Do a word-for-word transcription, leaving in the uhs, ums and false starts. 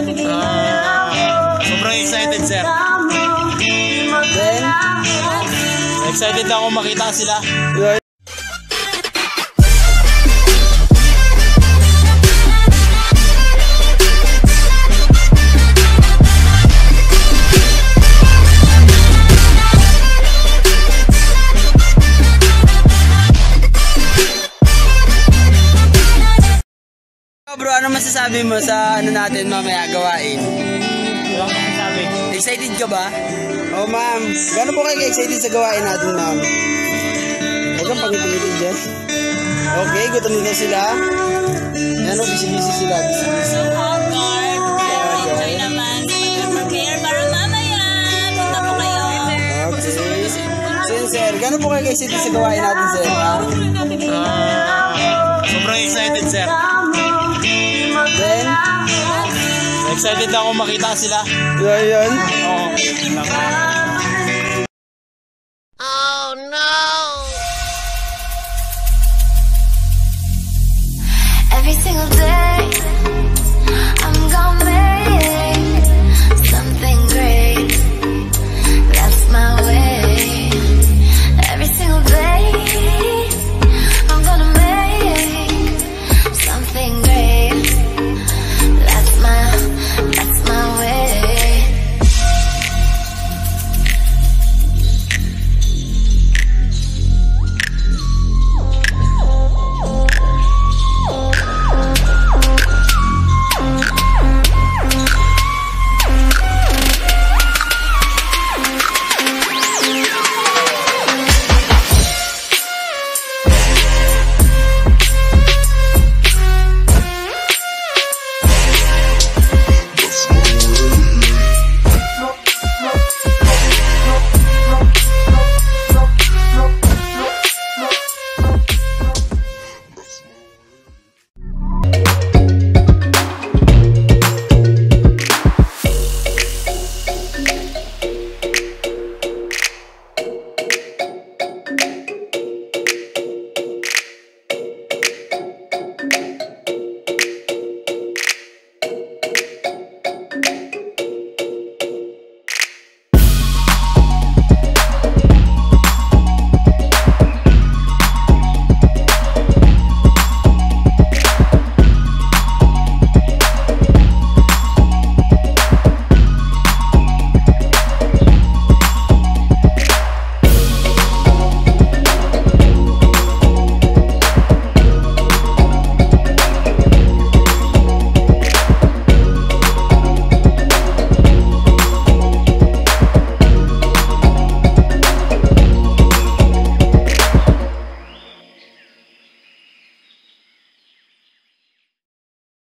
Uh, sobrang excited, sir. Then, excited na ako makita sila. bro, ano masasabi mo sa ano natin mamaya gawain? Wala akong masasabi. Excited ka ba? Oh ma'am, gano'n po kayo excited sa gawain natin ma'am? Huwag kang pangitigitin dyan. Okay, gutom na sila. Ano, busy-busy sila. Busy-busy. So hot, guard. Enjoy naman. Prepare para mamaya. Punta po kayo. Okay. Sin sir, gano'n po kayo excited sa gawain natin sir? Uh, sobrang excited, sir. Then, excited na ako makita sila. yun yun. Oo. Oh no! Every single day